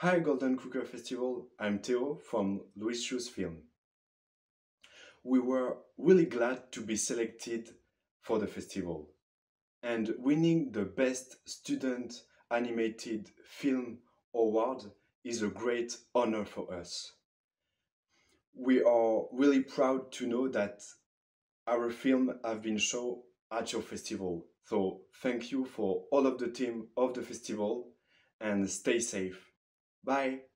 Hi Golden Cooker Festival, I'm Theo from Louis Shoes Film. We were really glad to be selected for the festival and winning the Best Student Animated Film Award is a great honor for us. We are really proud to know that our film have been shown at your festival. So thank you for all of the team of the festival and stay safe. Bye.